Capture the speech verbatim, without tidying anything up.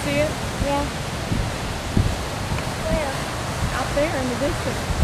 see it? Yeah. Where? Out there in the distance.